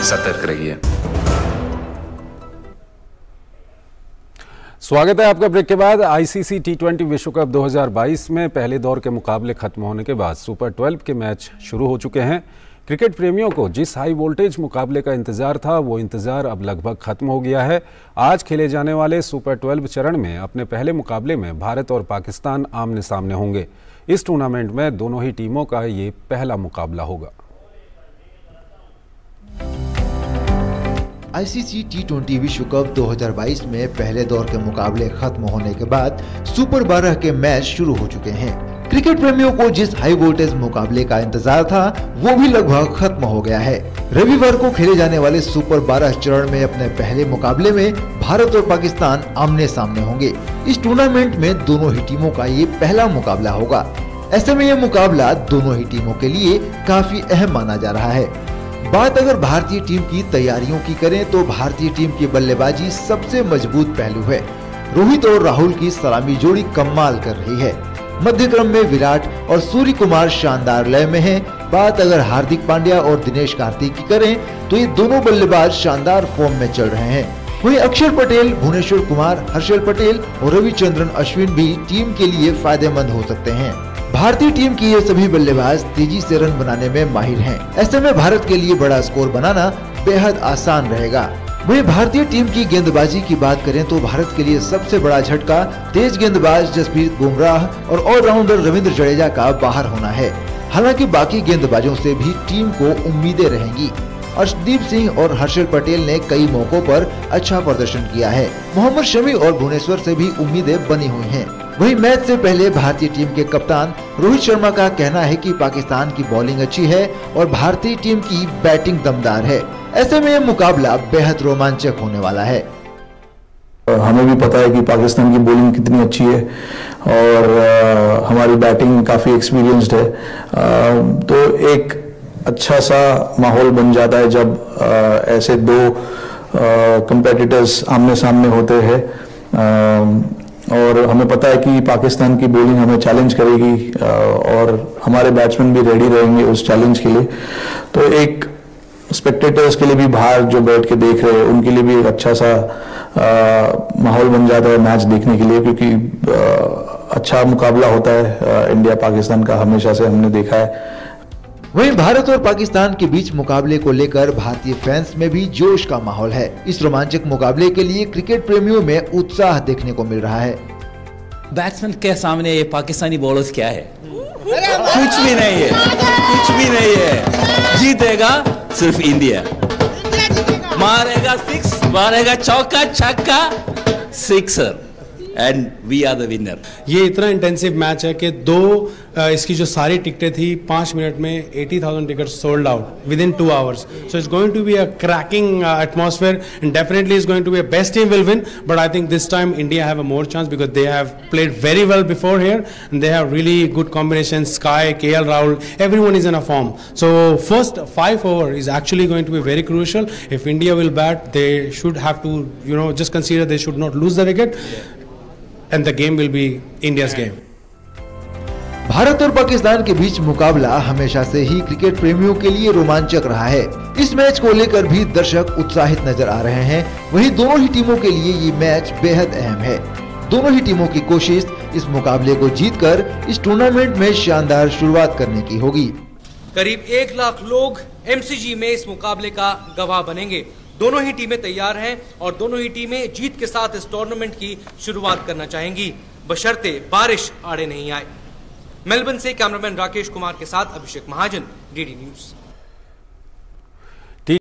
सतर्क रहिए। स्वागत है आपका ब्रेक के बाद। आईसीसी टी20 विश्व कप 2022 में पहले दौर के मुकाबले खत्म होने के बाद सुपर 12 के मैच शुरू हो चुके हैं। क्रिकेट प्रेमियों को जिस हाई वोल्टेज मुकाबले का इंतजार था वो इंतजार अब लगभग खत्म हो गया है। आज खेले जाने वाले सुपर 12 चरण में अपने पहले मुकाबले में भारत और पाकिस्तान आमने सामने होंगे। इस टूर्नामेंट में दोनों ही टीमों का ये पहला मुकाबला होगा। आईसीसी टी20 विश्व कप 2022 में पहले दौर के मुकाबले खत्म होने के बाद सुपर 12 के मैच शुरू हो चुके हैं। क्रिकेट प्रेमियों को जिस हाई वोल्टेज मुकाबले का इंतजार था वो भी लगभग खत्म हो गया है। रविवार को खेले जाने वाले सुपर 12 चरण में अपने पहले मुकाबले में भारत और पाकिस्तान आमने सामने होंगे। इस टूर्नामेंट में दोनों ही टीमों का ये पहला मुकाबला होगा। ऐसे में ये मुकाबला दोनों ही टीमों के लिए काफी अहम माना जा रहा है। बात अगर भारतीय टीम की तैयारियों की करें तो भारतीय टीम की बल्लेबाजी सबसे मजबूत पहलू है। रोहित और राहुल की सलामी जोड़ी कमाल कर रही है। मध्य क्रम में विराट और सूर्य कुमार शानदार लय में हैं। बात अगर हार्दिक पांड्या और दिनेश कार्तिक की करें तो ये दोनों बल्लेबाज शानदार फॉर्म में चल रहे हैं। वहीं अक्षर पटेल, भुवनेश्वर कुमार, हर्षल पटेल और रविचंद्रन अश्विन भी टीम के लिए फायदेमंद हो सकते हैं। भारतीय टीम की ये सभी बल्लेबाज तेजी से रन बनाने में माहिर हैं। ऐसे में भारत के लिए बड़ा स्कोर बनाना बेहद आसान रहेगा। वहीं भारतीय टीम की गेंदबाजी की बात करें तो भारत के लिए सबसे बड़ा झटका तेज गेंदबाज जसप्रीत बुमराह और ऑलराउंडर रविंद्र जडेजा का बाहर होना है। हालांकि बाकी गेंदबाजों से भी टीम को उम्मीदें रहेंगी। अर्शदीप सिंह और हर्षल पटेल ने कई मौकों पर अच्छा प्रदर्शन किया है। मोहम्मद शमी और भुवनेश्वर से भी उम्मीदें बनी हुई हैं। वहीं मैच से पहले भारतीय टीम के कप्तान रोहित शर्मा का कहना है कि पाकिस्तान की बॉलिंग अच्छी है और भारतीय टीम की बैटिंग दमदार है। ऐसे में यह मुकाबला बेहद रोमांचक होने वाला है। हमें भी पता है कि पाकिस्तान की बॉलिंग कितनी अच्छी है और हमारी बैटिंग काफी एक्सपीरियंस्ड है। तो एक अच्छा सा माहौल बन जाता है जब ऐसे दो कंपेटिटर्स आमने सामने होते हैं। और हमें पता है कि पाकिस्तान की बॉलिंग हमें चैलेंज करेगी और हमारे बैट्समैन भी रेडी रहेंगे उस चैलेंज के लिए। तो एक स्पेक्टेटर्स के लिए भी बाहर जो बैठ के देख रहे हैं उनके लिए भी एक अच्छा सा माहौल बन जाता है मैच देखने के लिए, क्योंकि अच्छा मुकाबला होता है इंडिया पाकिस्तान का, हमेशा से हमने देखा है। वहीं भारत और पाकिस्तान के बीच मुकाबले को लेकर भारतीय फैंस में भी जोश का माहौल है। इस रोमांचक मुकाबले के लिए क्रिकेट प्रेमियों में उत्साह देखने को मिल रहा है। बैट्समैन के सामने ये पाकिस्तानी बॉलर्स क्या है? कुछ भी नहीं है, कुछ भी नहीं है। जीतेगा सिर्फ इंडिया। मारेगा सिक्स, मारेगा चौका छक्का, sixer, and we are the winner. ये इतना इंटेंसिव मैच है कि इसकी जो सारी टिकटें थी 5 मिनट में 80,000 tickets sold out with in 2 hours. So it's going to be a cracking atmosphere and definitely is going to be a best team will win. But I think this time India have a more chance because they have played very well before here and they have really good combinations. Sky, KL Rahul, everyone is in a form. So first 5 over is actually going to be very crucial. If India will bat, they should have to, just consider they should not lose the wicket. And the game will be India's game. Bharat और पाकिस्तान के बीच मुकाबला हमेशा से ही cricket प्रेमियों के लिए रोमांचक रहा है। इस मैच को लेकर भी दर्शक उत्साहित नजर आ रहे हैं। वहीं दोनों ही टीमों के लिए ये मैच बेहद अहम है। दोनों ही टीमों की कोशिश इस मुकाबले को जीतकर इस टूर्नामेंट में शानदार शुरुआत करने की होगी। करीब 1 लाख लोग एमसीजी में इस मुकाबले का गवाह बनेंगे। दोनों ही टीमें तैयार हैं और दोनों ही टीमें जीत के साथ इस टूर्नामेंट की शुरुआत करना चाहेंगी, बशर्ते बारिश आड़े नहीं आए। मेलबर्न से कैमरामैन राकेश कुमार के साथ अभिषेक महाजन, डीडी न्यूज।